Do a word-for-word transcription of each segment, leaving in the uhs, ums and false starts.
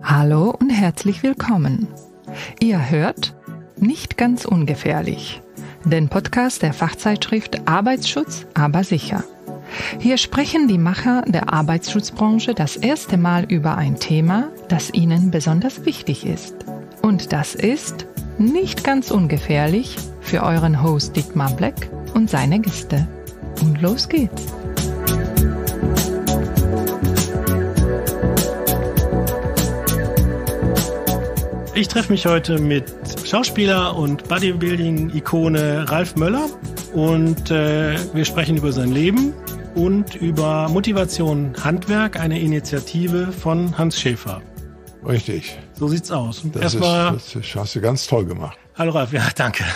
Hallo und herzlich willkommen. Ihr hört Nicht ganz ungefährlich, den Podcast der Fachzeitschrift Arbeitsschutz, aber sicher. Hier sprechen die Macher der Arbeitsschutzbranche das erste Mal über ein Thema, das ihnen besonders wichtig ist. Und das ist nicht ganz ungefährlich für euren Host Dietmar Black und seine Gäste. Und los geht's. Ich treffe mich heute mit Schauspieler und Bodybuilding-Ikone Ralf Möller und äh, wir sprechen über sein Leben und über Motivation Handwerk, eine Initiative von Hans Schäfer. Richtig. So sieht's aus. Das, Erstmal, ist, das hast du ganz toll gemacht. Hallo Ralf, ja, danke.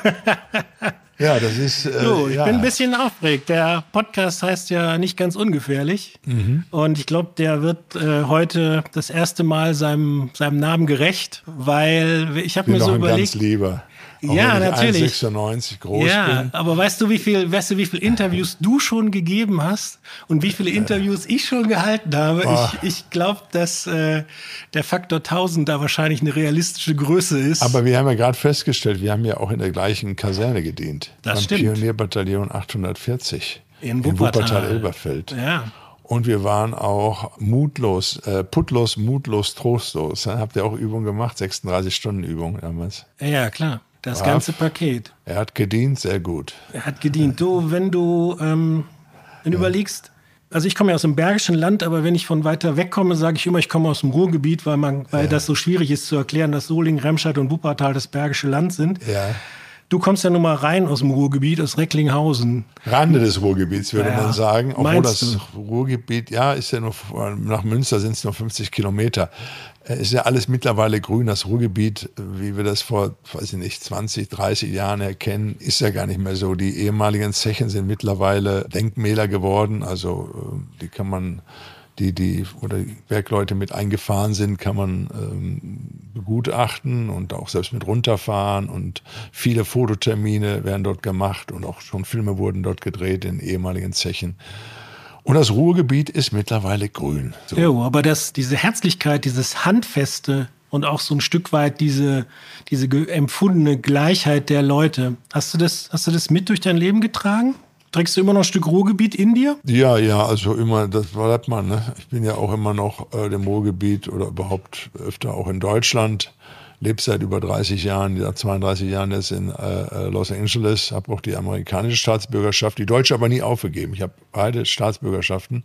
Ja, das ist... Äh, so, ich ja. bin ein bisschen aufgeregt. Der Podcast heißt ja nicht ganz ungefährlich. Mhm. Und ich glaube, der wird äh, heute das erste Mal seinem, seinem Namen gerecht, weil ich habe mir so überlegt... Ganz lieber. Auch ja, wenn ich natürlich. eins Komma sechsundneunzig groß ja, bin. aber weißt du, wie viel, weißt du, wie viele Interviews du schon gegeben hast und wie viele Interviews ich schon gehalten habe? Oh. Ich, ich glaube, dass äh, der Faktor tausend da wahrscheinlich eine realistische Größe ist. Aber wir haben ja gerade festgestellt, wir haben ja auch in der gleichen Kaserne gedient. Das beim stimmt. Pionierbataillon achthundertvierzig in Wuppertal. Wuppertal-Elberfeld. Ja. Und wir waren auch mutlos, äh, putlos, mutlos, trostlos. Ja, habt ihr auch Übungen gemacht? sechsunddreißig Stunden Übungen damals. Ja, klar. Das Brav. ganze Paket. Er hat gedient, sehr gut. Er hat gedient. Du, wenn du, ähm, wenn du ja. überlegst, also ich komme ja aus dem Bergischen Land, aber wenn ich von weiter weg komme, sage ich immer, ich komme aus dem Ruhrgebiet, weil man, weil ja. das so schwierig ist zu erklären, dass Solingen, Remscheid und Wuppertal das Bergische Land sind. Ja. Du kommst ja nun mal rein aus dem Ruhrgebiet, aus Recklinghausen. Rande des Ruhrgebiets, würde ja, man sagen. Obwohl meinst das du? Ruhrgebiet, ja, ist ja nur, nach Münster sind es nur fünfzig Kilometer. Ist ja alles mittlerweile grün. Das Ruhrgebiet, wie wir das vor, weiß ich nicht, zwanzig, dreißig Jahren erkennen, ist ja gar nicht mehr so. Die ehemaligen Zechen sind mittlerweile Denkmäler geworden. Also die kann man, die, die oder die Bergleute mit eingefahren sind, kann man ähm, begutachten und auch selbst mit runterfahren. Und viele Fototermine werden dort gemacht und auch schon Filme wurden dort gedreht in ehemaligen Zechen. Und das Ruhrgebiet ist mittlerweile grün. So. Ja, aber das, diese Herzlichkeit, dieses Handfeste und auch so ein Stück weit diese, diese empfundene Gleichheit der Leute, hast du das, hast du das mit durch dein Leben getragen? Trägst du immer noch ein Stück Ruhrgebiet in dir? Ja, ja, also immer, das bleibt man. Ne? Ich bin ja auch immer noch äh, im Ruhrgebiet oder überhaupt öfter auch in Deutschland. Lebe seit über dreißig Jahren, seit zweiunddreißig Jahren jetzt in äh, Los Angeles, habe auch die amerikanische Staatsbürgerschaft, die deutsche aber nie aufgegeben. Ich habe beide Staatsbürgerschaften.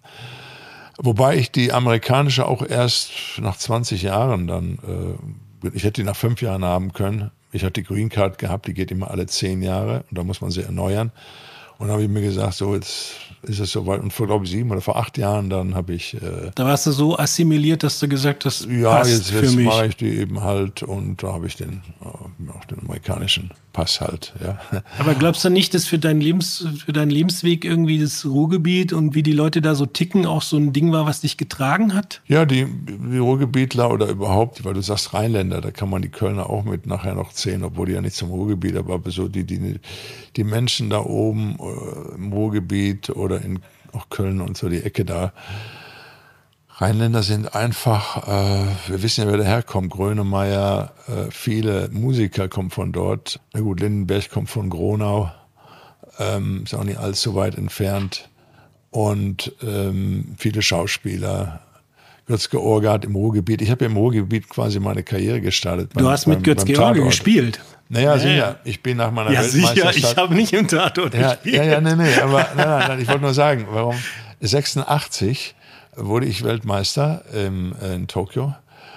Wobei ich die amerikanische auch erst nach zwanzig Jahren dann, äh, ich hätte die nach fünf Jahren haben können. Ich hatte die Green Card gehabt, die geht immer alle zehn Jahre und da muss man sie erneuern. Und dann habe ich mir gesagt, so jetzt ist es soweit. Und vor, glaube ich, sieben oder vor acht Jahren, dann habe ich... Äh, da warst du so assimiliert, dass du gesagt hast, ja, passt jetzt, für jetzt mich. mache ich die eben halt und da habe ich den, äh, auch den amerikanischen Pass halt. Ja. Aber glaubst du nicht, dass für, dein Lebens, für deinen Lebensweg irgendwie das Ruhrgebiet und wie die Leute da so ticken auch so ein Ding war, was dich getragen hat? Ja, die, die Ruhrgebietler oder überhaupt, weil du sagst Rheinländer, da kann man die Kölner auch mit nachher noch zählen, obwohl die ja nicht zum Ruhrgebiet, aber so die, die, die Menschen da oben äh, im Ruhrgebiet oder in auch Köln und so die Ecke da. Rheinländer sind einfach, äh, wir wissen ja, wer daherkommt. Grönemeyer, äh, viele Musiker kommen von dort. Na gut, Lindenberg kommt von Gronau, ähm, ist auch nicht allzu weit entfernt. Und ähm, viele Schauspieler. Götz-George hat im Ruhrgebiet, ich habe ja im Ruhrgebiet quasi meine Karriere gestartet. Du beim, hast mit Götz-George gespielt? Naja, sicher. Ja. Ich bin nach meiner ja, Weltmeisterschaft... Sicher, ich habe nicht im Tatort ja, gespielt. Ja, ja, nee, nee, aber nein, nein, nein, ich wollte nur sagen, warum sechsundachtzig wurde ich Weltmeister ähm, in Tokio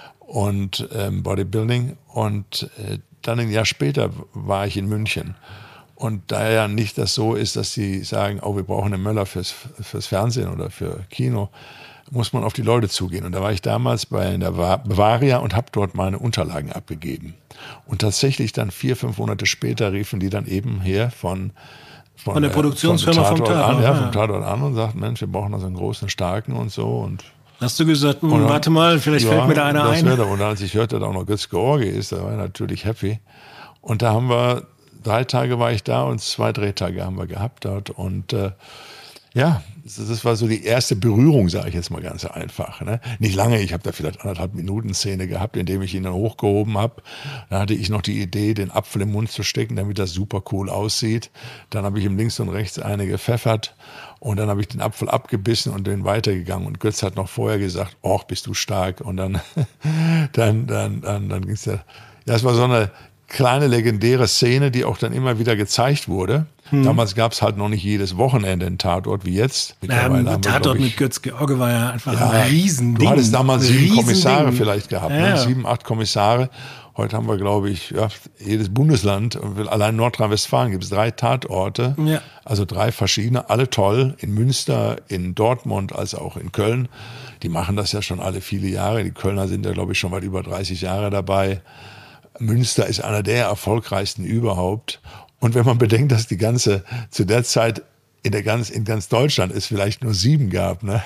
und ähm, Bodybuilding und äh, dann ein Jahr später war ich in München. Und da ja nicht das so ist, dass sie sagen, oh, wir brauchen einen Möller fürs, fürs Fernsehen oder für Kino, muss man auf die Leute zugehen. Und da war ich damals bei der Bavaria und habe dort meine Unterlagen abgegeben. Und tatsächlich dann vier, fünf Monate später riefen die dann eben her von Von, von der Produktionsfirma vom Tatort an, ja, ja. vom Tatort an und sagten, Mensch, wir brauchen also einen großen, starken und so. Und hast du gesagt, dann, warte mal, vielleicht ja, fällt mir da einer ein. Wird, und als ich hörte, dass auch noch Götz-George ist, da war ich natürlich happy. Und da haben wir, drei Tage war ich da und zwei Drehtage haben wir gehabt dort. Und äh, Ja, das war so die erste Berührung, sage ich jetzt mal ganz einfach. Ne? Nicht lange, ich habe da vielleicht anderthalb Minuten Szene gehabt, indem ich ihn dann hochgehoben habe. Dann hatte ich noch die Idee, den Apfel im Mund zu stecken, damit das super cool aussieht. Dann habe ich ihm links und rechts eine gepfeffert und dann habe ich den Apfel abgebissen und den weitergegangen. Und Götz hat noch vorher gesagt, och, bist du stark. Und dann, dann, dann, dann, dann ging es ja. Das war so eine kleine legendäre Szene, die auch dann immer wieder gezeigt wurde. Hm. Damals gab es halt noch nicht jedes Wochenende einen Tatort wie jetzt. Ähm, Tatort wir, ich, mit Götz George war ja einfach ja, ein Riesending. Du hattest damals sieben Riesending. Kommissare vielleicht gehabt, ja. ne? sieben, acht Kommissare. Heute haben wir, glaube ich, ja, jedes Bundesland, allein Nordrhein-Westfalen gibt es drei Tatorte, ja. also drei verschiedene, alle toll, in Münster, in Dortmund, als auch in Köln. Die machen das ja schon alle viele Jahre. Die Kölner sind ja, glaube ich, schon weit über dreißig Jahre dabei. Münster ist einer der erfolgreichsten überhaupt. Und wenn man bedenkt, dass die ganze, zu der Zeit in der ganz, in ganz Deutschland es vielleicht nur sieben gab, ne?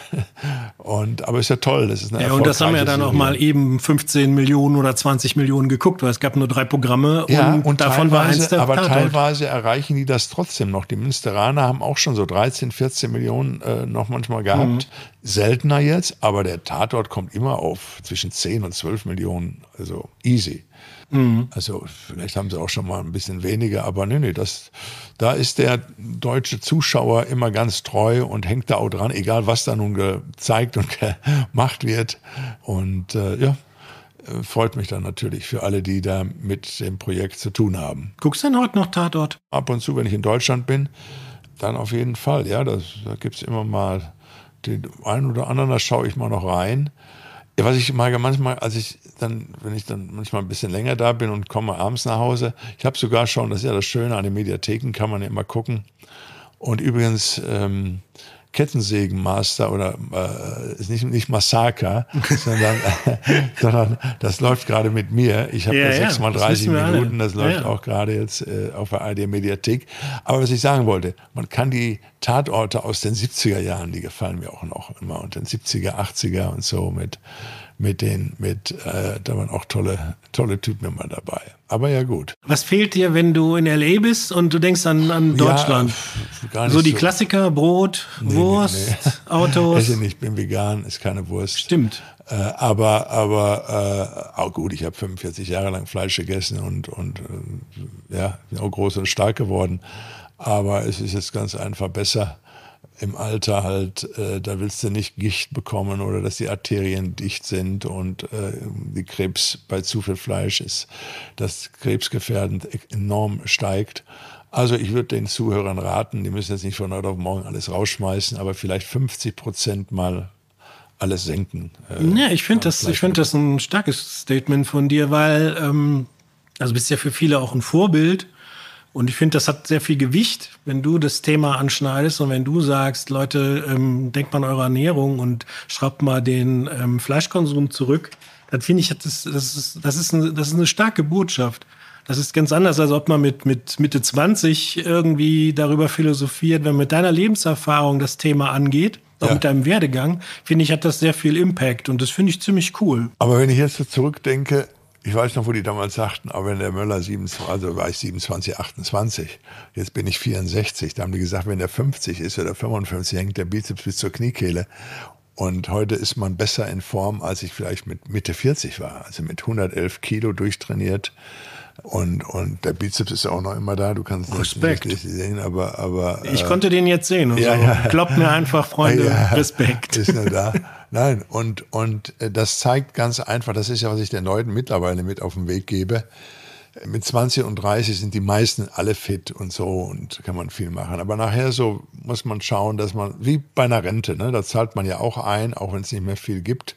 Und, aber ist ja toll, das ist eine ja, und das haben ja dann auch mal eben fünfzehn Millionen oder zwanzig Millionen geguckt, weil es gab nur drei Programme ja, und, und davon war eins der aber Tatort. Teilweise erreichen die das trotzdem noch. Die Münsteraner haben auch schon so dreizehn, vierzehn Millionen äh, noch manchmal gehabt. Mhm. Seltener jetzt, aber der Tatort kommt immer auf zwischen zehn und zwölf Millionen, also easy. Mhm. Also vielleicht haben sie auch schon mal ein bisschen weniger, aber nee, nee, das, da ist der deutsche Zuschauer immer ganz treu und hängt da auch dran, egal was da nun gezeigt und gemacht wird. Und äh, ja, freut mich dann natürlich für alle, die da mit dem Projekt zu tun haben. Guckst du denn heute noch Tatort? Ab und zu, wenn ich in Deutschland bin, dann auf jeden Fall. Ja, das, da gibt es immer mal den einen oder anderen, da schaue ich mal noch rein. Ja, was ich mag, manchmal, als ich dann, wenn ich dann manchmal ein bisschen länger da bin und komme abends nach Hause, ich habe sogar schon, das ist ja das Schöne, an den Mediatheken kann man ja immer gucken. Und übrigens, ähm, Kettensägenmaster oder äh, ist nicht, nicht Massaker, sondern, äh, sondern das läuft gerade mit mir. Ich habe ja, ja sechs mal dreißig Minuten, das läuft ja. auch gerade jetzt äh, auf der A R D-Mediathek. Aber was ich sagen wollte, man kann die Tatorte aus den siebziger Jahren, die gefallen mir auch noch immer, und den siebziger, achtziger und so mit mit den, mit, äh, da waren auch tolle, tolle Typen immer dabei. Aber ja, gut. Was fehlt dir, wenn du in L A bist und du denkst an, an Deutschland? Ja, gar nicht so die so. Klassiker, Brot, nee, Wurst, nee, nee. Autos? Ich, ich bin vegan, ist keine Wurst. Stimmt. Äh, aber, aber, äh, auch gut, ich habe fünfundvierzig Jahre lang Fleisch gegessen und, und äh, ja, bin auch groß und stark geworden. Aber es ist jetzt ganz einfach besser. Im Alter halt, äh, da willst du nicht Gicht bekommen oder dass die Arterien dicht sind und äh, die Krebs bei zu viel Fleisch ist, dass krebsgefährdend enorm steigt. Also ich würde den Zuhörern raten, die müssen jetzt nicht von heute auf morgen alles rausschmeißen, aber vielleicht fünfzig Prozent mal alles senken. Äh, ja, ich finde das, ich finde das ein starkes Statement von dir, weil ähm, also bist ja für viele auch ein Vorbild. Und ich finde, das hat sehr viel Gewicht, wenn du das Thema anschneidest und wenn du sagst, Leute, ähm, denkt mal an eure Ernährung und schraubt mal den ähm, Fleischkonsum zurück. Dann finde ich, das, das, ist, das, ist eine, das ist eine starke Botschaft. Das ist ganz anders, als ob man mit, mit Mitte zwanzig irgendwie darüber philosophiert. Wenn mit deiner Lebenserfahrung das Thema angeht, auch ja. mit deinem Werdegang, finde ich, hat das sehr viel Impact. Und das finde ich ziemlich cool. Aber wenn ich jetzt so zurückdenke, ich weiß noch, wo die damals sagten, aber wenn der Möller siebenundzwanzig, also war ich siebenundzwanzig, achtundzwanzig, jetzt bin ich vierundsechzig, da haben die gesagt, wenn der fünfzig ist oder fünfundfünfzig, hängt der Bizeps bis zur Kniekehle. Und heute ist man besser in Form, als ich vielleicht mit Mitte vierzig war, also mit hundertelf Kilo durchtrainiert. Und, und der Bizeps ist ja auch noch immer da, du kannst es nicht, nicht sehen, aber... aber ich äh, konnte den jetzt sehen und ja, so. Ja. Glaubt mir einfach, Freunde, ja, Respekt. Ist nur da. Nein, und, und das zeigt ganz einfach, das ist ja, was ich den Leuten mittlerweile mit auf den Weg gebe. Mit zwanzig und dreißig sind die meisten alle fit und so und kann man viel machen. Aber nachher so muss man schauen, dass man, wie bei einer Rente, ne, da zahlt man ja auch ein, auch wenn es nicht mehr viel gibt,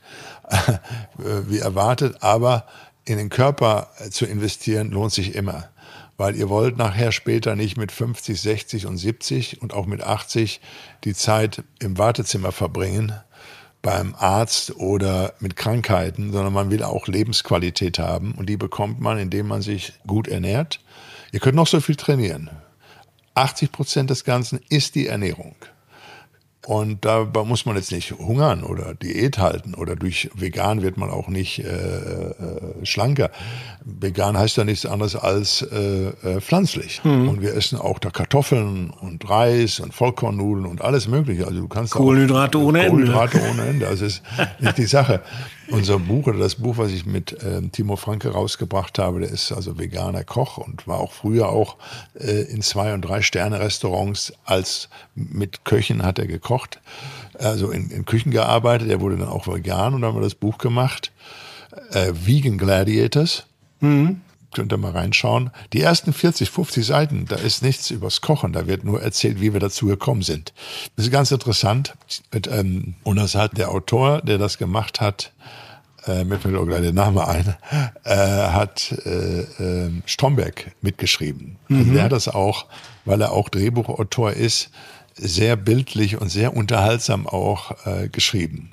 wie erwartet, aber in den Körper zu investieren lohnt sich immer. Weil ihr wollt nachher später nicht mit fünfzig, sechzig und siebzig und auch mit achtzig die Zeit im Wartezimmer verbringen, beim Arzt oder mit Krankheiten, sondern man will auch Lebensqualität haben und die bekommt man, indem man sich gut ernährt. Ihr könnt noch so viel trainieren. achtzig Prozent des Ganzen ist die Ernährung. Und dabei muss man jetzt nicht hungern oder Diät halten oder durch vegan wird man auch nicht äh, äh, schlanker. Vegan heißt ja nichts anderes als äh, äh, pflanzlich. Mhm. Und wir essen auch da Kartoffeln und Reis und Vollkornnudeln und alles Mögliche. Also du kannst Kohlenhydrate auch, ohne Ende. Kohlenhydrate ohne Ende. Also ist nicht die Sache. Unser Buch oder das Buch, was ich mit äh, Timo Franke rausgebracht habe, der ist also veganer Koch und war auch früher auch äh, in zwei- und drei Sterne Restaurants als mit Köchen hat er gekocht, also in, in Küchen gearbeitet. Er wurde dann auch vegan und dann haben wir das Buch gemacht, äh, Vegan Gladiators. Mhm. Könnt ihr mal reinschauen. Die ersten vierzig, fünfzig Seiten, da ist nichts übers Kochen, da wird nur erzählt, wie wir dazu gekommen sind. Das ist ganz interessant. Mit, ähm, und das hat der Autor, der das gemacht hat, äh, mir fällt auch gleich der Name ein, äh, hat äh, äh, Stromberg mitgeschrieben. Mhm. Also der hat das auch, weil er auch Drehbuchautor ist, sehr bildlich und sehr unterhaltsam auch äh, geschrieben.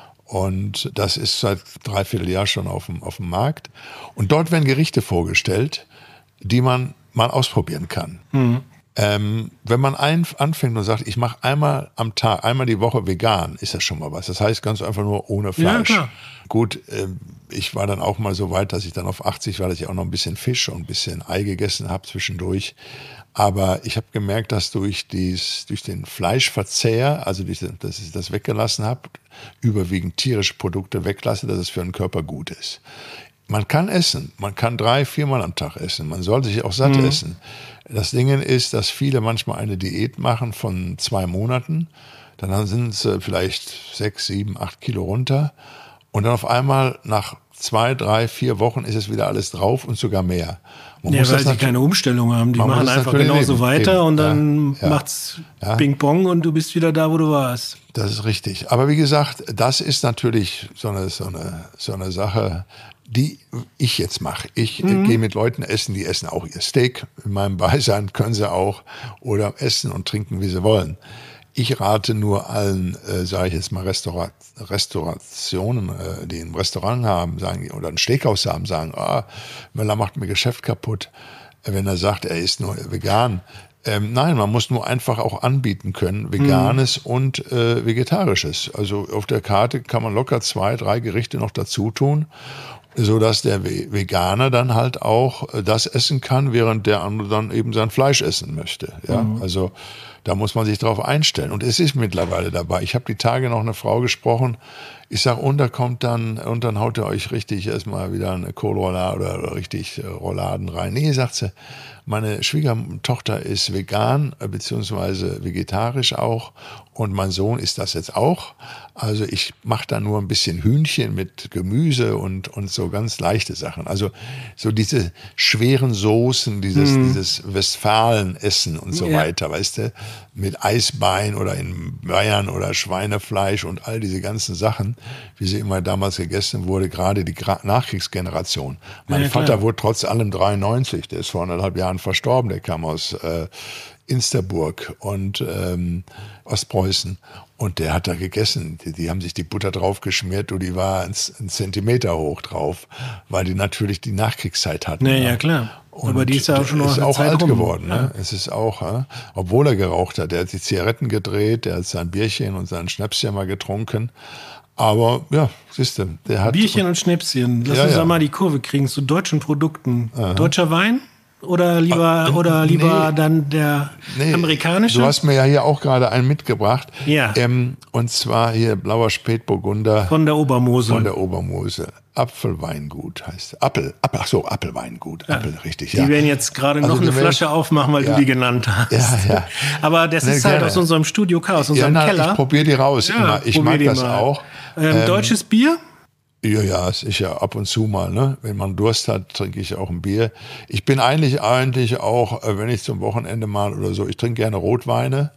Und das ist seit dreiviertel Jahr schon auf dem, auf dem Markt. Und dort werden Gerichte vorgestellt, die man mal ausprobieren kann. Mhm. Ähm, wenn man ein, anfängt und sagt, ich mache einmal am Tag, einmal die Woche vegan, ist das schon mal was. Das heißt ganz einfach nur ohne Fleisch. Ja, klar. Gut, äh, ich war dann auch mal so weit, dass ich dann auf achtzig war, dass ich auch noch ein bisschen Fisch und ein bisschen Ei gegessen habe zwischendurch. Aber ich habe gemerkt, dass durch, dies, durch den Fleischverzehr, also durch, dass ich das weggelassen habe, überwiegend tierische Produkte weglasse, dass es für den Körper gut ist. Man kann essen, man kann drei, viermal am Tag essen, man sollte sich auch satt mhm. essen. Das Ding ist, dass viele manchmal eine Diät machen von zwei Monaten, dann sind sie vielleicht sechs, sieben, acht Kilo runter und dann auf einmal nach zwei, drei, vier Wochen ist es wieder alles drauf und sogar mehr. Man ja, muss weil sie keine Umstellung haben. Die machen einfach genauso leben. weiter Eben. und dann ja, ja. macht's ja. Ping-Pong und du bist wieder da, wo du warst. Das ist richtig. Aber wie gesagt, das ist natürlich so eine, so eine, so eine Sache, die ich jetzt mache. Ich mhm. gehe mit Leuten essen, die essen auch ihr Steak. In meinem Beisein können sie auch oder essen und trinken, wie sie wollen. Ich rate nur allen, äh, sage ich jetzt mal, Restaura- Restaurationen, äh, die ein Restaurant haben, sagen oder ein Steakhouse haben, sagen, ah, Möller macht mir Geschäft kaputt, wenn er sagt, er ist nur vegan. Ähm, nein, man muss nur einfach auch anbieten können, Veganes mhm. und äh, Vegetarisches. Also auf der Karte kann man locker zwei, drei Gerichte noch dazu tun, sodass der Veganer dann halt auch das essen kann, während der andere dann eben sein Fleisch essen möchte. Ja, mhm. also da muss man sich drauf einstellen. Und es ist mittlerweile dabei. Ich habe die Tage noch eine Frau gesprochen. Ich sage, und da kommt dann, und dann haut ihr euch richtig erstmal wieder eine Kohlroulade oder, oder richtig Rouladen rein. Nee, sagt sie, meine Schwiegertochter ist vegan, beziehungsweise vegetarisch auch. Und mein Sohn ist das jetzt auch. Also ich mache da nur ein bisschen Hühnchen mit Gemüse und, und so ganz leichte Sachen. Also so diese schweren Soßen, dieses, mm. dieses Westfalen-Essen und so ja. weiter, weißt du, mit Eisbein oder in Bayern oder Schweinefleisch und all diese ganzen Sachen, wie sie immer damals gegessen wurde, gerade die Nachkriegsgeneration. Mein ja, Vater klar. wurde trotz allem dreiundneunzig, der ist vor anderthalb Jahren verstorben, der kam aus äh, Insterburg und ähm, Ostpreußen und der hat da gegessen. Die, die haben sich die Butter drauf geschmiert und die war ein, ein Zentimeter hoch drauf, weil die natürlich die Nachkriegszeit hatten. Nee, ja, klar. Und aber die ist ja auch schon noch ist eine auch Zeit alt rum. geworden. Ne? Ja. Es ist auch, ja, obwohl er geraucht hat, der hat die Zigaretten gedreht, der hat sein Bierchen und sein Schnäpschen mal getrunken. Aber ja, siehst du, der hat... Bierchen und Schnäpschen. Lass ja, uns ja. da mal die Kurve kriegen zu deutschen Produkten. Aha. Deutscher Wein? Oder lieber, ah, oder lieber nee, dann der nee, amerikanische? Du hast mir ja hier auch gerade einen mitgebracht. Ja. Ähm, und zwar hier blauer Spätburgunder. Von der Obermosel. Von der Obermosel. Apfelweingut heißt. Apfel, Apfel, ach so, Apfelweingut. Ja. Apfel, richtig, die ja. Die werden jetzt gerade also noch eine Flasche werden, aufmachen, weil ja. du die genannt hast. Ja, ja. Aber das nee, ist halt gerne. Aus unserem Studio K, aus unserem ja, na, Keller. Ich probiere die raus ja, immer. Ich mag das mal. auch. Ähm, ähm, deutsches Bier? Ja, ja, sicher, ab und zu mal, ne? Wenn man Durst hat, trinke ich auch ein Bier. Ich bin eigentlich, eigentlich auch, wenn ich zum Wochenende mal oder so, ich trinke gerne Rotweine.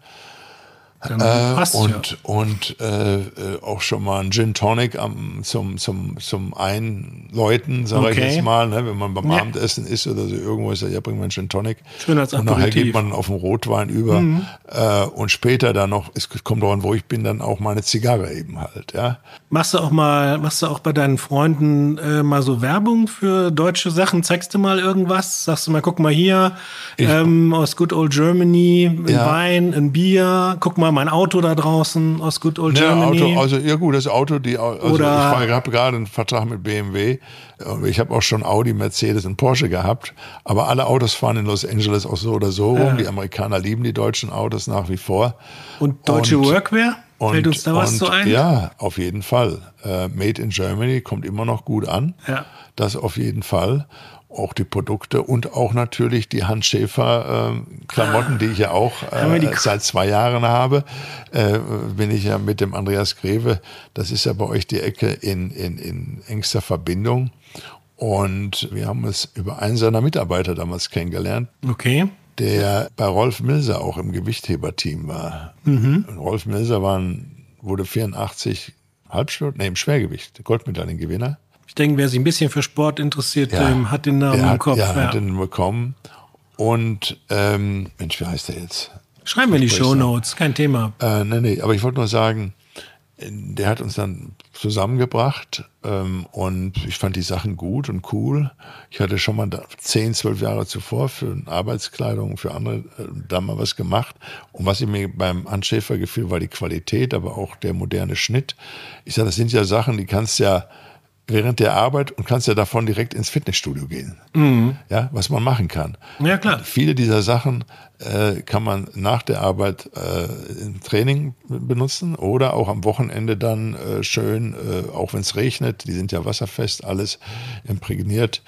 Dann äh, passt und ja. und äh, auch schon mal ein Gin Tonic am, zum, zum, zum Einläuten, sage okay. ich jetzt mal, ne? Wenn man beim ja. Abendessen ist oder so irgendwo ist, ja, bringen wir einen Gin Tonic. Schön als und nachher geht man auf den Rotwein über mhm. äh, und später dann noch, es kommt darauf an, wo ich bin, dann auch mal eine Zigarre eben halt, ja. Machst du auch mal, machst du auch bei deinen Freunden äh, mal so Werbung für deutsche Sachen? Zeigst du mal irgendwas? Sagst du mal, guck mal hier, ähm, aus Good Old Germany, ein ja. Wein, ein Bier, guck mal mal mein Auto da draußen aus Good Old Ja, Germany. Auto, also ja gut, das Auto, die, also Oder- ich habe gerade einen Vertrag mit B M W. Ich habe auch schon Audi, Mercedes und Porsche gehabt. Aber alle Autos fahren in Los Angeles auch so oder so rum. Ja. Die Amerikaner lieben die deutschen Autos nach wie vor. Und deutsche Und- Workwear? Fällt uns da was und, so ein? Ja, auf jeden Fall. Äh, Made in Germany kommt immer noch gut an. Ja. Das auf jeden Fall. Auch die Produkte und auch natürlich die Hans Schäfer äh, Klamotten, die ich ja auch Haben wir die- äh, seit zwei Jahren habe, äh, bin ich ja mit dem Andreas Greve, das ist ja bei euch die Ecke in, in, in engster Verbindung. Und wir haben uns über einen seiner Mitarbeiter damals kennengelernt, Okay. der bei Rolf Milser auch im Gewichtheberteam war. Mhm. Und Rolf Milser war ein, wurde vierundachtzig Halbschwert, nee, im Schwergewicht, Goldmedaillengewinner. Ich denke, wer sich ein bisschen für Sport interessiert, ähm, hat den Namen der im hat, Kopf. Ja, Ja. hat den bekommen. Und, ähm, Mensch, wie heißt der jetzt? Schreiben wir in die Sprich's Shownotes, kein Thema. Äh, nee, nee, aber ich wollte nur sagen, der hat uns dann zusammengebracht ähm, und ich fand die Sachen gut und cool. Ich hatte schon mal da, zehn, zwölf Jahre zuvor für Arbeitskleidung, für andere äh, da mal was gemacht. Und was mir beim Hans Schäfer gefiel, war die Qualität, aber auch der moderne Schnitt. Ich sage, das sind ja Sachen, die kannst ja während der Arbeit und kannst ja davon direkt ins Fitnessstudio gehen. Mhm. Ja, was man machen kann. Ja, klar. Viele dieser Sachen äh, kann man nach der Arbeit äh, im Training benutzen oder auch am Wochenende dann äh, schön, äh, auch wenn es regnet, die sind ja wasserfest, alles imprägniert.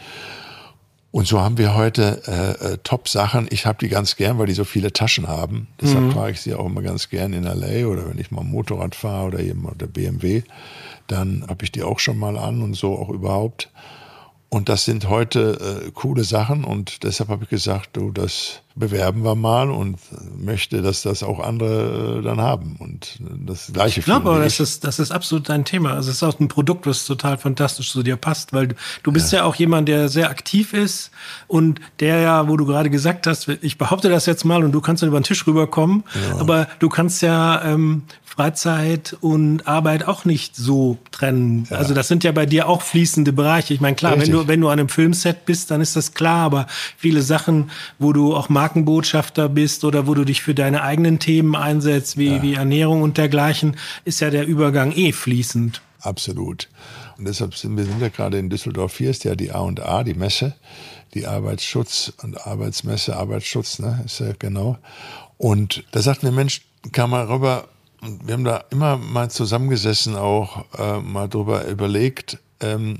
Und so haben wir heute äh, äh, Top-Sachen. Ich habe die ganz gern, weil die so viele Taschen haben. Deshalb mhm. trage ich sie auch immer ganz gern in L A oder wenn ich mal Motorrad fahre oder eben oder B M W, dann habe ich die auch schon mal an und so auch überhaupt. Und das sind heute äh, coole Sachen und deshalb habe ich gesagt, du, das bewerben wir mal und möchte, dass das auch andere äh, dann haben und das Gleiche. Ich glaube aber, das ist, das ist absolut dein Thema. Also es ist auch ein Produkt, was total fantastisch zu dir passt, weil du, du bist ja. ja auch jemand, der sehr aktiv ist und der ja, wo du gerade gesagt hast, ich behaupte das jetzt mal und du kannst dann über den Tisch rüberkommen, ja. aber du kannst ja ähm, Freizeit und Arbeit auch nicht so trennen. Ja. Also das sind ja bei dir auch fließende Bereiche. Ich meine, klar, wenn du, wenn du an einem Filmset bist, dann ist das klar, aber viele Sachen, wo du auch Markenbotschafter bist oder wo du dich für deine eigenen Themen einsetzt, wie, ja. wie Ernährung und dergleichen, ist ja der Übergang eh fließend. Absolut. Und deshalb sind wir sind ja gerade in Düsseldorf, hier ist ja die A und A, die Messe, die Arbeitsschutz und Arbeitsmesse, Arbeitsschutz, ne, ist ja genau. Und da sagten wir, Mensch, kam mal rüber, und wir haben da immer mal zusammengesessen, auch äh, mal drüber überlegt, ähm,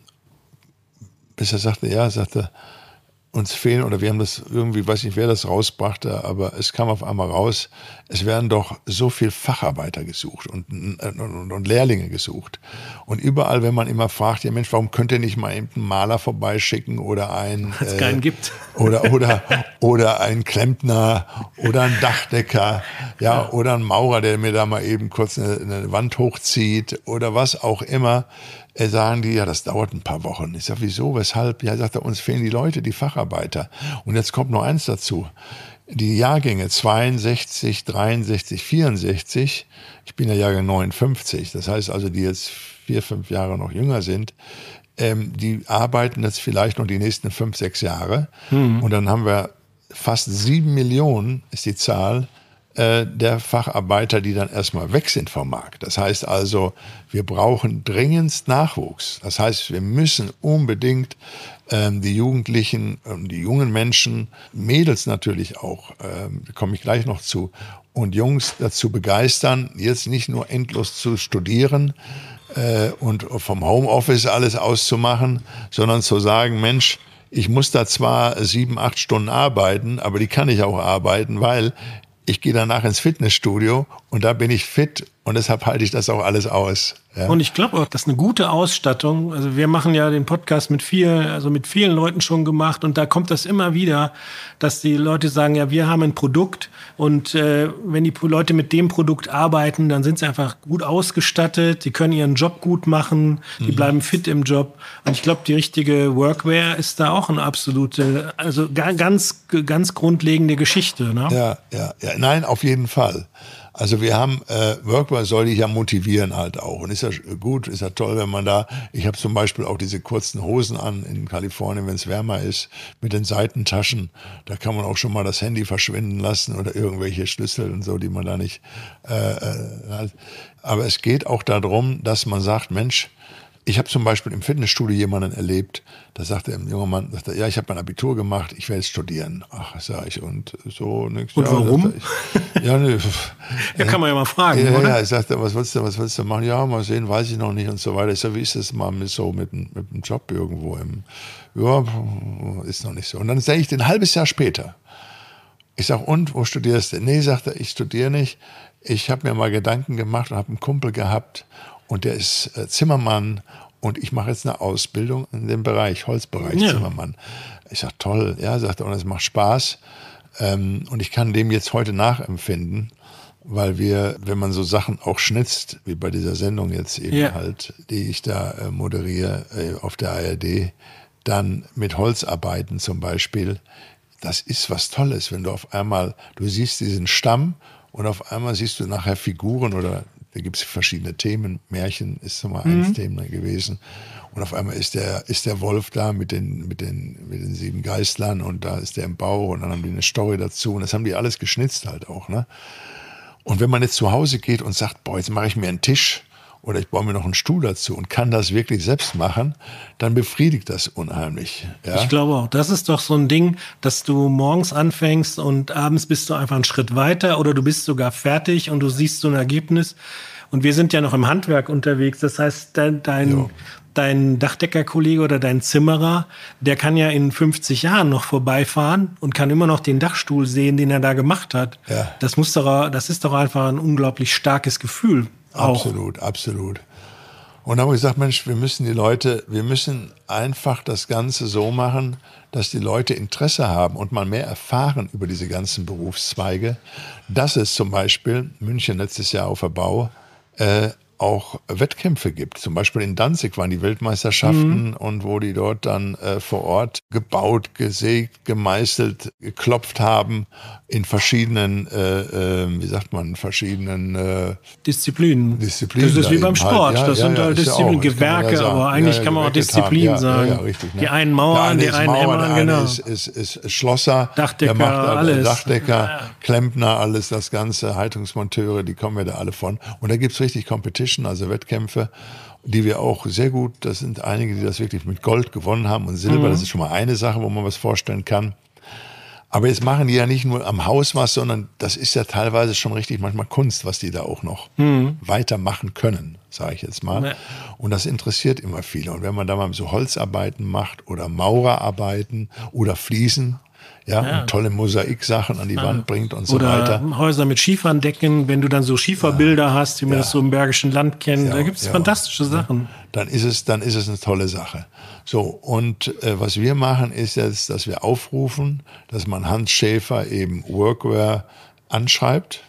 bis er sagte, ja, sagte, uns fehlen, oder wir haben das irgendwie, weiß nicht, wer das rausbrachte, aber es kam auf einmal raus, es werden doch so viel Facharbeiter gesucht und, und, und Lehrlinge gesucht. Und überall, wenn man immer fragt, ja Mensch, warum könnt ihr nicht mal einen Maler vorbeischicken oder ein... Weil es äh, keinen gibt. Oder, oder, oder ein Klempner oder ein Dachdecker, ja, oder ein Maurer, der mir da mal eben kurz eine, eine Wand hochzieht oder was auch immer. Äh, sagen die, ja, das dauert ein paar Wochen. Ich sage, wieso, weshalb? Ja, sagt er, uns fehlen die Leute, die Facharbeiter. Und jetzt kommt noch eins dazu. Die Jahrgänge zweiundsechzig, dreiundsechzig, vierundsechzig, ich bin ja Jahrgang neunundfünfzig, das heißt also, die jetzt vier, fünf Jahre noch jünger sind, ähm, die arbeiten jetzt vielleicht noch die nächsten fünf, sechs Jahre. Mhm. Und dann haben wir fast sieben Millionen, ist die Zahl, der Facharbeiter, die dann erstmal weg sind vom Markt. Das heißt also, wir brauchen dringendst Nachwuchs. Das heißt, wir müssen unbedingt ähm, die Jugendlichen, ähm, die jungen Menschen, Mädels natürlich auch, ähm, da komme ich gleich noch zu, und Jungs dazu begeistern, jetzt nicht nur endlos zu studieren äh, und vom Homeoffice alles auszumachen, sondern zu sagen, Mensch, ich muss da zwar sieben, acht Stunden arbeiten, aber die kann ich auch arbeiten, weil ich gehe danach ins Fitnessstudio und da bin ich fit und deshalb halte ich das auch alles aus. Ja. Und ich glaube auch, das ist eine gute Ausstattung. Also wir machen ja den Podcast mit vielen, also mit vielen Leuten schon gemacht und da kommt das immer wieder, dass die Leute sagen, ja, wir haben ein Produkt und äh, wenn die Leute mit dem Produkt arbeiten, dann sind sie einfach gut ausgestattet, die können ihren Job gut machen, die mhm. bleiben fit im Job. Und ich glaube, die richtige Workwear ist da auch eine absolute, also ganz, ganz grundlegende Geschichte. Ne? Ja, ja, ja, nein, auf jeden Fall. Also wir haben, äh, Workwear soll dich ja motivieren halt auch. Und ist ja gut, ist ja toll, wenn man da, ich habe zum Beispiel auch diese kurzen Hosen an in Kalifornien, wenn es wärmer ist, mit den Seitentaschen. Da kann man auch schon mal das Handy verschwinden lassen oder irgendwelche Schlüssel und so, die man da nicht äh, äh, hat. Aber es geht auch darum, dass man sagt, Mensch, ich habe zum Beispiel im Fitnessstudio jemanden erlebt, da sagte ein junger Mann, sagte, ja, ich habe mein Abitur gemacht, ich werde jetzt studieren. Ach, sag ich, und so nix. Und ja, warum? Ich, ja, ne, ja, kann man ja mal fragen, ja, oder? Ja, ich sagte, was willst du, was willst du machen? Ja, mal sehen, weiß ich noch nicht und so weiter. Ich sag, wie ist das mal mit so mit, mit einem Job irgendwo im, ja, ist noch nicht so. Und dann sehe ich den ein halbes Jahr später. Ich sag, und, wo studierst du? Nee, sagt er, ich studiere nicht. Ich habe mir mal Gedanken gemacht und habe einen Kumpel gehabt und der ist äh, Zimmermann und ich mache jetzt eine Ausbildung in dem Bereich, Holzbereich, ja. Zimmermann. Ich sag, toll, ja, sagt er, und es macht Spaß. Ähm, und ich kann dem jetzt heute nachempfinden, weil wir, wenn man so Sachen auch schnitzt, wie bei dieser Sendung jetzt eben ja. halt, die ich da äh, moderiere äh, auf der A R D, dann mit Holz arbeiten zum Beispiel, das ist was Tolles, wenn du auf einmal, du siehst diesen Stamm und auf einmal siehst du nachher Figuren oder da gibt es verschiedene Themen, Märchen ist so mal mhm. ein Thema gewesen und auf einmal ist der, ist der Wolf da mit den, mit den, mit den sieben Geistlern und da ist der im Bauch und dann haben die eine Story dazu und das haben die alles geschnitzt halt auch, ne? Und wenn man jetzt zu Hause geht und sagt, boah, jetzt mache ich mir einen Tisch oder ich baue mir noch einen Stuhl dazu und kann das wirklich selbst machen, dann befriedigt das unheimlich. Ja? Ich glaube auch, das ist doch so ein Ding, dass du morgens anfängst und abends bist du einfach einen Schritt weiter oder du bist sogar fertig und du siehst so ein Ergebnis. Und wir sind ja noch im Handwerk unterwegs, das heißt, dein, dein, dein Dachdeckerkollege oder dein Zimmerer, der kann ja in fünfzig Jahren noch vorbeifahren und kann immer noch den Dachstuhl sehen, den er da gemacht hat. Ja. Das muss doch, das ist doch einfach ein unglaublich starkes Gefühl. Auch. Absolut, absolut. Und dann haben wir gesagt, Mensch, wir müssen die Leute, wir müssen einfach das Ganze so machen, dass die Leute Interesse haben und mal mehr erfahren über diese ganzen Berufszweige, dass es zum Beispiel, München letztes Jahr auf der Bau, äh, auch Wettkämpfe gibt. Zum Beispiel in Danzig waren die Weltmeisterschaften mhm. und wo die dort dann äh, vor Ort gebaut, gesägt, gemeißelt, geklopft haben in verschiedenen, äh, äh, wie sagt man, verschiedenen äh, Disziplinen. Disziplinen. Das ist wie beim Sport. Halt. Ja, das ja, sind ja, halt Disziplinen, ja Gewerke, ja aber eigentlich ja, ja, kann man auch Disziplinen sagen. Ja, ja, richtig, ne? Die einen Mauern, die einen Mauer, Hämmern, der eine genau. Ist, ist, ist Schlosser, Dachdecker, der macht alles. Dachdecker, ja. Klempner, alles das Ganze, Heizungsmonteure, die kommen ja da alle von. Und da gibt's richtig Competition, also Wettkämpfe, die wir auch sehr gut, das sind einige, die das wirklich mit Gold gewonnen haben und Silber, mhm. das ist schon mal eine Sache, wo man was vorstellen kann. Aber jetzt machen die ja nicht nur am Haus was, sondern das ist ja teilweise schon richtig manchmal Kunst, was die da auch noch mhm. weitermachen können, sage ich jetzt mal. Ja. Und das interessiert immer viele. Und wenn man da mal so Holzarbeiten macht oder Maurerarbeiten oder Fliesen, ja, ja. und tolle Mosaiksachen an die ja. Wand bringt und so oder weiter. Oder Häuser mit Schieferdecken, wenn du dann so Schieferbilder ja. hast, wie man ja. das so im Bergischen Land kennt, ja. da gibt es ja. fantastische Sachen. Dann ist es, dann ist es eine tolle Sache. So, und äh, was wir machen, ist jetzt, dass wir aufrufen, dass man Hans Schäfer eben Workwear anschreibt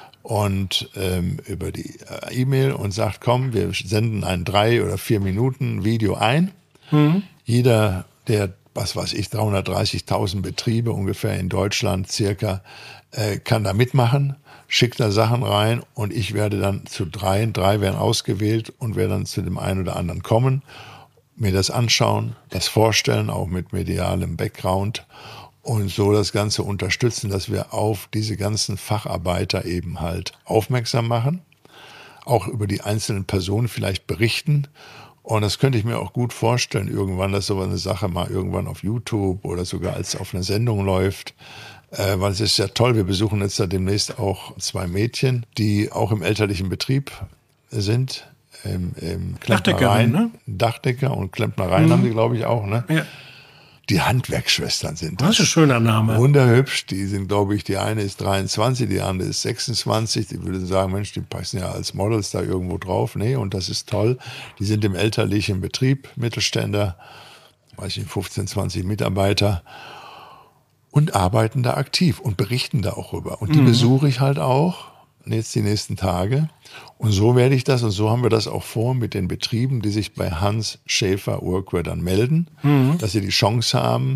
und ähm, über die äh, E-Mail und sagt, komm, wir senden ein drei oder vier Minuten Video ein. Mhm. Jeder, der was weiß ich, dreihundertdreißigtausend Betriebe ungefähr in Deutschland circa, äh, kann da mitmachen, schickt da Sachen rein und ich werde dann zu dreien, drei werden ausgewählt und werde dann zu dem einen oder anderen kommen, mir das anschauen, das vorstellen, auch mit medialem Background und so das Ganze unterstützen, dass wir auf diese ganzen Facharbeiter eben halt aufmerksam machen, auch über die einzelnen Personen vielleicht berichten. Und das könnte ich mir auch gut vorstellen, irgendwann, dass so eine Sache mal irgendwann auf YouTube oder sogar als auf einer Sendung läuft. Äh, weil es ist ja toll, wir besuchen jetzt da demnächst auch zwei Mädchen, die auch im elterlichen Betrieb sind. Im, im Dachdeckerin, ne? Dachdecker und Klempnereien mhm. haben die, glaube ich, auch, ne? Ja. Die Handwerksschwestern sind das. Das ist ein schöner Name. Wunderhübsch. Die sind, glaube ich, die eine ist dreiundzwanzig, die andere ist sechsundzwanzig. Die würden sagen, Mensch, die passen ja als Models da irgendwo drauf. Nee, und das ist toll. Die sind im elterlichen Betrieb, Mittelständler, weiß ich nicht, fünfzehn, zwanzig Mitarbeiter und arbeiten da aktiv und berichten da auch rüber. Und die mhm. besuche ich halt auch jetzt die nächsten Tage. Und so werde ich das, und so haben wir das auch vor mit den Betrieben, die sich bei Hans Schäfer Workwear dann melden, mhm. dass sie die Chance haben,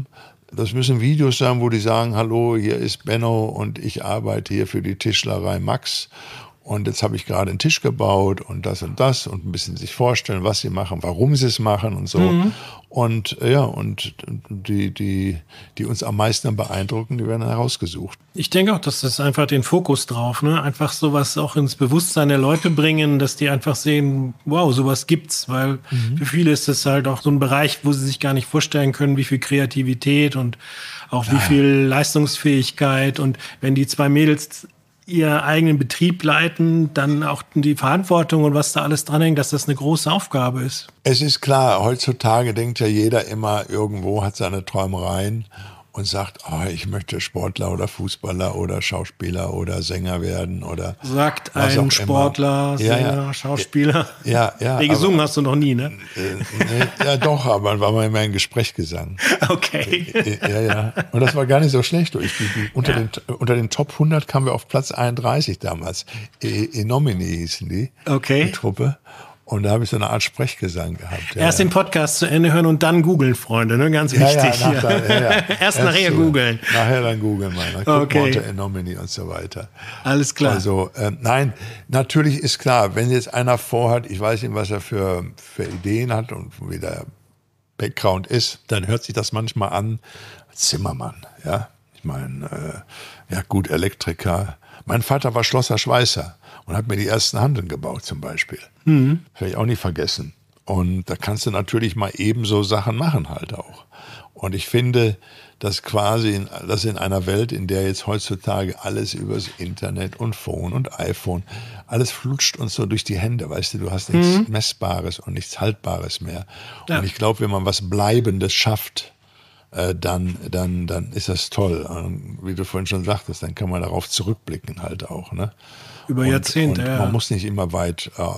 Das müssen Videos sein, wo die sagen, hallo, hier ist Benno und ich arbeite hier für die Tischlerei Max. Und jetzt habe ich gerade einen Tisch gebaut und das und das und ein bisschen sich vorstellen, was sie machen, warum sie es machen und so. Mhm. Und ja, und die, die, die uns am meisten beeindrucken, die werden herausgesucht. Ich denke auch, dass das einfach den Fokus drauf, ne? Einfach sowas auch ins Bewusstsein der Leute bringen, dass die einfach sehen, wow, sowas gibt's. Weil mhm. für viele ist das halt auch so ein Bereich, wo sie sich gar nicht vorstellen können, wie viel Kreativität und auch ja. wie viel Leistungsfähigkeit. Und wenn die zwei Mädels ihren eigenen Betrieb leiten, dann auch die Verantwortung und was da alles dranhängt, dass das eine große Aufgabe ist. Es ist klar, heutzutage denkt ja jeder immer, irgendwo hat seine Träumereien und sagt, oh, ich möchte Sportler oder Fußballer oder Schauspieler oder Sänger werden oder sagt ein Sportler, Sänger, ja, ja. Schauspieler. Ja, ja. Nee, gesungen aber, hast du noch nie, ne? Äh, nee, ja, doch, aber war mal immer ein Gesprächsgesang. Okay. Ja, ja. Und das war gar nicht so schlecht. Ich, die, die, unter, ja. den, unter den Top hundert kamen wir auf Platz einunddreißig damals. E, Enomini hießen die, okay. die Truppe. Und da habe ich so eine Art Sprechgesang gehabt. Ja, Erst ja. den Podcast zu Ende hören und dann googeln, Freunde, ne? Ganz wichtig. Ja, ja, nach, ja, ja. Erst, Erst nachher googeln. Nachher dann googeln, mal. Dann okay. unter Enomini und so weiter. Alles klar. Also, äh, nein, natürlich ist klar, wenn jetzt einer vorhat, ich weiß nicht, was er für, für Ideen hat und wie der Background ist, dann hört sich das manchmal an, Zimmermann, ja. Ich meine, äh, ja gut, Elektriker. Mein Vater war Schlosser Schweißer und hat mir die ersten Handeln gebaut zum Beispiel. Mhm. Werde ich auch nie vergessen. Und da kannst du natürlich mal eben so Sachen machen halt auch. Und ich finde, dass quasi, in, dass in einer Welt, in der jetzt heutzutage alles übers Internet und Phone und iPhone, alles flutscht uns so durch die Hände, weißt du, du hast nichts mhm. Messbares und nichts Haltbares mehr. Ja. Und ich glaube, wenn man was Bleibendes schafft, Äh, dann, dann, dann ist das toll. Und wie du vorhin schon sagtest, dann kann man darauf zurückblicken halt auch. Ne? Über und, Jahrzehnte, und ja. Man muss nicht immer weit äh,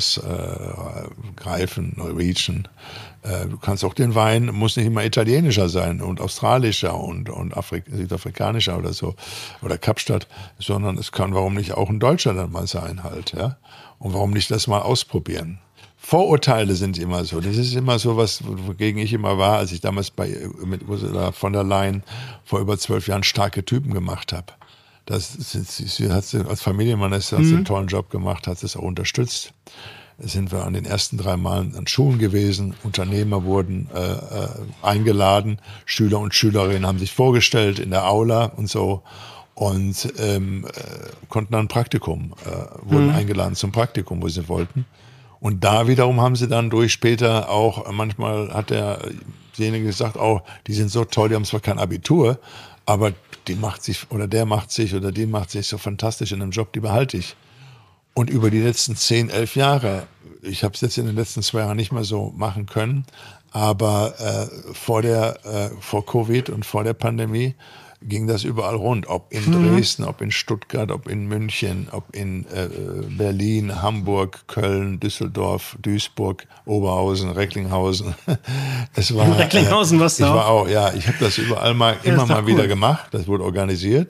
ausgreifen, äh, Norwegian. Äh, du kannst auch den Wein, muss nicht immer italienischer sein und australischer und, und Afrik- südafrikanischer oder so, oder Kapstadt, sondern es kann, warum nicht auch ein Deutscher dann mal sein halt, ja? Und warum nicht das mal ausprobieren? Vorurteile sind immer so. Das ist immer so, was, wogegen ich immer war, als ich damals bei, mit Ursula von der Leyen vor über zwölf Jahren starke Typen gemacht habe. Das, sie, sie hat sie, als Familienmann ist, hat sie mhm. einen tollen Job gemacht, hat es auch unterstützt. Da sind wir an den ersten drei Malen an Schulen gewesen. Unternehmer wurden äh, äh, eingeladen. Schüler und Schülerinnen haben sich vorgestellt in der Aula und so. Und ähm, äh, konnten dann ein Praktikum, äh, wurden mhm. eingeladen zum Praktikum, wo sie wollten. Und da wiederum haben sie dann durch später auch, manchmal hat derjenige gesagt, oh, die sind so toll, die haben zwar kein Abitur, aber die macht sich, oder der macht sich, oder die macht sich so fantastisch in einem Job, die behalte ich. Und über die letzten zehn, elf Jahre, ich habe es jetzt in den letzten zwei Jahren nicht mehr so machen können, aber äh, vor der, äh, vor Covid und vor der Pandemie ging das überall rund, ob in Dresden, ob in Stuttgart, ob in München, ob in äh, Berlin, Hamburg, Köln, Düsseldorf, Duisburg, Oberhausen, Recklinghausen. Es war, Recklinghausen, was äh, da? Ich war auch, ja, ich habe das überall mal, ja, immer mal cool. wieder gemacht. Das wurde organisiert.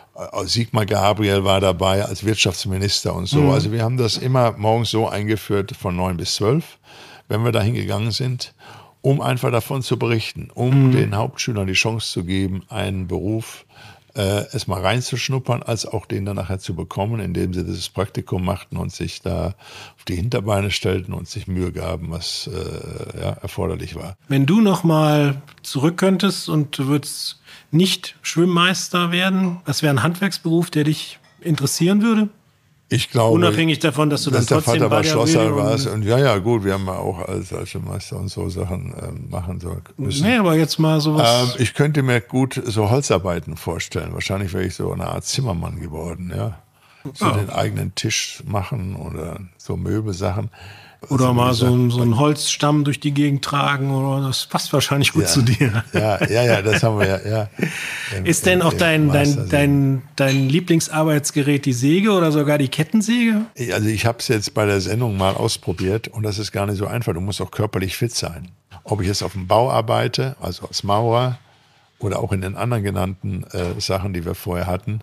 Sigmar Gabriel war dabei als Wirtschaftsminister und so. Mhm. Also wir haben das immer morgens so eingeführt von neun bis zwölf, wenn wir da hingegangen sind, um einfach davon zu berichten, um mhm. den Hauptschülern die Chance zu geben, einen Beruf äh, erstmal reinzuschnuppern, als auch den dann nachher zu bekommen, indem sie dieses Praktikum machten und sich da auf die Hinterbeine stellten und sich Mühe gaben, was äh, ja, erforderlich war. Wenn du nochmal zurück könntest und du würdest nicht Schwimmmeister werden, was wäre ein Handwerksberuf, der dich interessieren würde? Ich glaube, unabhängig davon, dass du dass dann trotzdem der Vater bei war Schlosser und warst und ja, ja, gut, wir haben ja auch als Meister und so Sachen ähm, machen so müssen. Nee, aber jetzt mal sowas. Ähm, ich könnte mir gut so Holzarbeiten vorstellen. Wahrscheinlich wäre ich so eine Art Zimmermann geworden, ja. So oh. den eigenen Tisch machen oder so Möbelsachen. Oder also, mal so, ein, so einen Holzstamm durch die Gegend tragen, oder das passt wahrscheinlich gut ja, zu dir. Ja, ja, ja, das haben wir ja. ja im, Ist denn im, auch dein, dein, dein, dein Lieblingsarbeitsgerät die Säge oder sogar die Kettensäge? Also ich habe es jetzt bei der Sendung mal ausprobiert und das ist gar nicht so einfach. Du musst auch körperlich fit sein. Ob ich jetzt auf dem Bau arbeite, also als Maurer oder auch in den anderen genannten äh, Sachen, die wir vorher hatten,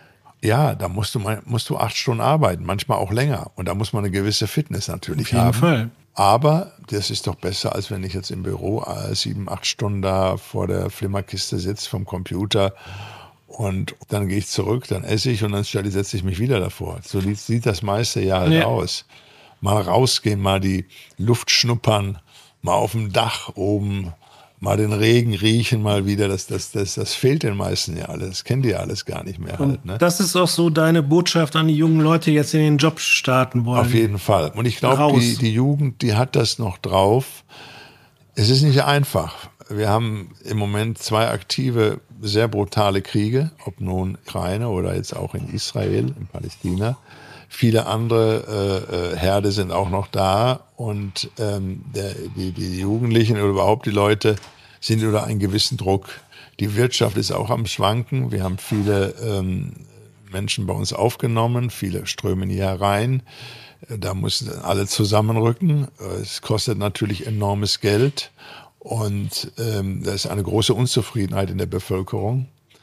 ja, da musst du, mal, musst du acht Stunden arbeiten, manchmal auch länger. Und da muss man eine gewisse Fitness natürlich haben. Auf jeden Fall. Aber das ist doch besser, als wenn ich jetzt im Büro äh, sieben, acht Stunden da vor der Flimmerkiste sitze vom Computer und dann gehe ich zurück, dann esse ich und dann setze ich mich wieder davor. So sieht das meiste Jahr halt ja. aus. Mal rausgehen, mal die Luft schnuppern, mal auf dem Dach oben, mal den Regen riechen, mal wieder, das, das, das, das fehlt den meisten ja alles. Das kennen die ja alles gar nicht mehr. Halt, ne? Das ist auch so deine Botschaft an die jungen Leute, die jetzt in den Job starten wollen. Auf jeden Fall. Und ich glaube, die, die Jugend, die hat das noch drauf. Es ist nicht einfach. Wir haben im Moment zwei aktive, sehr brutale Kriege, ob nun Ukraine oder jetzt auch in Israel, in Palästina. Viele andere äh, Herde sind auch noch da und ähm, der, die, die Jugendlichen oder überhaupt die Leute sind unter einem gewissen Druck. Die Wirtschaft ist auch am Schwanken. Wir haben viele ähm, Menschen bei uns aufgenommen, viele strömen hier herein. Da müssen alle zusammenrücken. Es kostet natürlich enormes Geld und ähm, da ist eine große Unzufriedenheit in der Bevölkerung.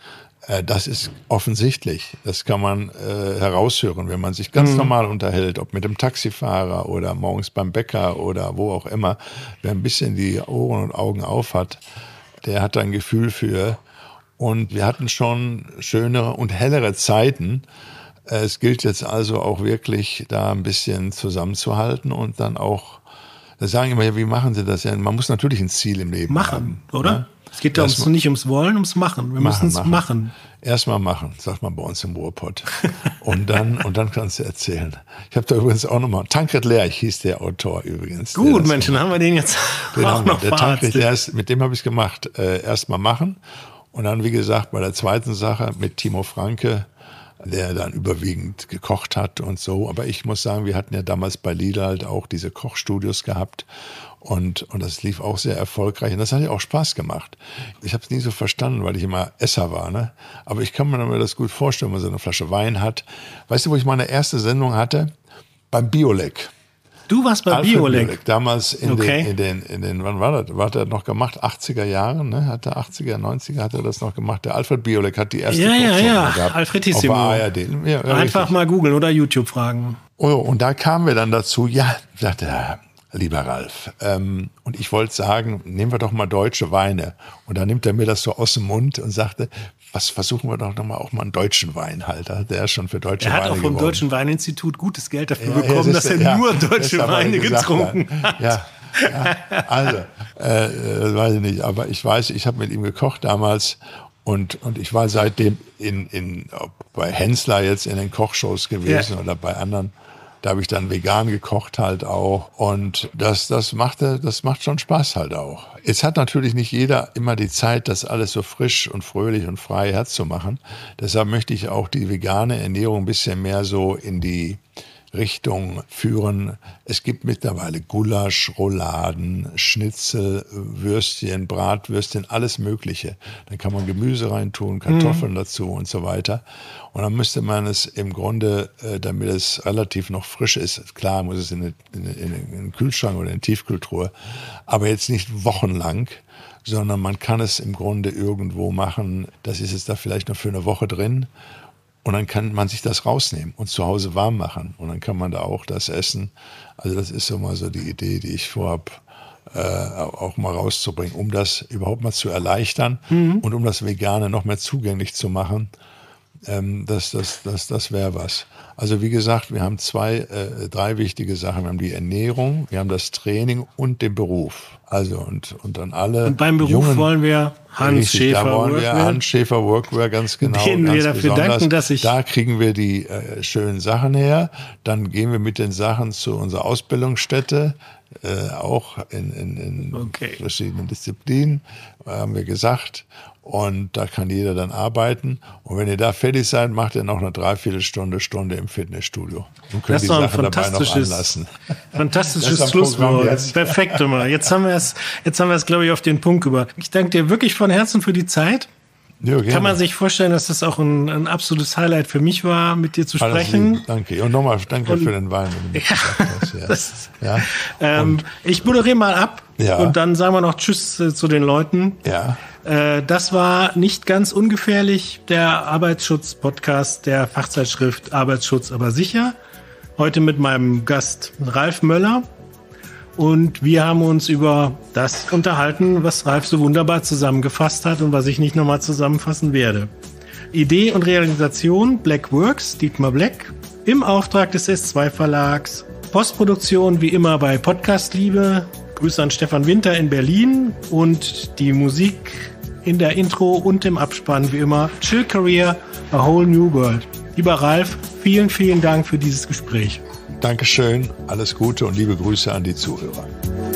Das ist offensichtlich. Das kann man äh, heraushören, wenn man sich ganz mhm. normal unterhält, ob mit dem Taxifahrer oder morgens beim Bäcker oder wo auch immer. Wer ein bisschen die Ohren und Augen auf hat, der hat da ein Gefühl für. Und wir hatten schon schönere und hellere Zeiten. Es gilt jetzt also auch wirklich, da ein bisschen zusammenzuhalten und dann auch, da sagen immer, wie machen Sie das? Ja, man muss natürlich ein Ziel im Leben machen, haben. Oder? Ja? Es geht ja ums, nicht ums Wollen, ums Machen. Wir müssen es machen. machen. Erstmal machen, sagt man bei uns im Ruhrpott. Und dann, und dann kannst du erzählen. Ich habe da übrigens auch nochmal, Tankred Lerch hieß der Autor übrigens. Gut, Mensch, dann haben wir den jetzt den auch noch der Tankred, der ist, mit dem habe ich es gemacht. Äh, Erstmal machen. Und dann, wie gesagt, bei der zweiten Sache mit Timo Franke, der dann überwiegend gekocht hat und so. Aber ich muss sagen, wir hatten ja damals bei Lidl halt auch diese Kochstudios gehabt. Und, und das lief auch sehr erfolgreich. Und das hat ja auch Spaß gemacht. Ich habe es nie so verstanden, weil ich immer Esser war. Ne? Aber ich kann mir das gut vorstellen, wenn man so eine Flasche Wein hat. Weißt du, wo ich meine erste Sendung hatte? Beim Biolek. Du warst bei Biolek? Biolek. Damals in, okay. den, in, den, in den, wann war das? War der noch gemacht? achtziger Jahren, ne? Hat er achtziger, neunziger hat er das noch gemacht. Der Alfred Biolek hat die erste Ja, ja, ja. gehabt. Alfredissimo. Auf A R D. Ja, einfach richtig. mal googeln oder YouTube fragen. Oh, und da kamen wir dann dazu, ja, sagte er, lieber Ralf, ähm, und ich wollte sagen, nehmen wir doch mal deutsche Weine. Und dann nimmt er mir das so aus dem Mund und sagte, was versuchen wir doch noch mal auch mal einen deutschen Wein halt. Der ist schon für deutsche Weine Er hat Weine auch vom geworden. Deutschen Weininstitut gutes Geld dafür ja, bekommen, ja, dass er ja, nur deutsche Weine getrunken hat. Ja, ja, also, äh, weiß ich nicht, aber ich weiß, ich habe mit ihm gekocht damals und, und ich war seitdem in, in, bei Hensler jetzt in den Kochshows gewesen ja. oder bei anderen. Da habe ich dann vegan gekocht halt auch. Und das, das, macht, das macht schon Spaß halt auch. Jetzt hat natürlich nicht jeder immer die Zeit, das alles so frisch und fröhlich und frei herzumachen. Deshalb möchte ich auch die vegane Ernährung ein bisschen mehr so in die Richtung führen. Es gibt mittlerweile Gulasch, Rouladen, Schnitzel, Würstchen, Bratwürstchen, alles Mögliche. Dann kann man Gemüse reintun, Kartoffeln mhm. dazu und so weiter. Und dann müsste man es im Grunde, damit es relativ noch frisch ist, klar muss es in, eine, in, eine, in den Kühlschrank oder in eine Tiefkühltruhe, aber jetzt nicht wochenlang, sondern man kann es im Grunde irgendwo machen, das ist jetzt da vielleicht noch für eine Woche drin. Und dann kann man sich das rausnehmen und zu Hause warm machen. Und dann kann man da auch das essen. Also das ist so mal so die Idee, die ich vorhab, äh, auch mal rauszubringen, um das überhaupt mal zu erleichtern mhm. und um das Vegane noch mehr zugänglich zu machen. Ähm, das das, das, das wäre was. Also wie gesagt, wir haben zwei, äh, drei wichtige Sachen. Wir haben die Ernährung, wir haben das Training und den Beruf. Also und, und dann alle. Und beim Beruf Jungen, wollen wir Hans richtig, Schäfer da wollen wir Workwear. Hans Schäfer Workwear ganz genau. Denen ganz wir dafür besonders. danken, dass ich. Da kriegen wir die äh, schönen Sachen her. Dann gehen wir mit den Sachen zu unserer Ausbildungsstätte, äh, auch in, in, in okay. verschiedenen Disziplinen, haben wir gesagt. Und da kann jeder dann arbeiten. Und wenn ihr da fertig seid, macht ihr noch eine Dreiviertelstunde, Stunde im Fitnessstudio. Und könnt das die ist ein Sachen dabei noch anlassen. Fantastisches Schlusswort. Perfekt immer. Jetzt haben wir es, jetzt haben wir es, glaube ich, auf den Punkt über. Ich danke dir wirklich von Herzen für die Zeit. Ja, kann man sich vorstellen, dass das auch ein, ein absolutes Highlight für mich war, mit dir zu sprechen. Danke. Und nochmal danke und, für den Wein. Ja, hast, ja. Das, ja. Ähm, ich moderiere mal ab ja. und dann sagen wir noch Tschüss äh, zu den Leuten. Ja. Äh, das war nicht ganz ungefährlich, der Arbeitsschutz-Podcast der Fachzeitschrift Arbeitsschutz, aber sicher. Heute mit meinem Gast Ralf Möller. Und wir haben uns über das unterhalten, was Ralf so wunderbar zusammengefasst hat und was ich nicht nochmal zusammenfassen werde. Idee und Realisation Black Works, Dietmar Black, im Auftrag des S zwei Verlags. Postproduktion wie immer bei Podcast Liebe. Grüße an Stefan Winter in Berlin und die Musik in der Intro und im Abspann wie immer Chill Career, A Whole New World. Lieber Ralf, vielen, vielen Dank für dieses Gespräch. Dankeschön, alles Gute und liebe Grüße an die Zuhörer.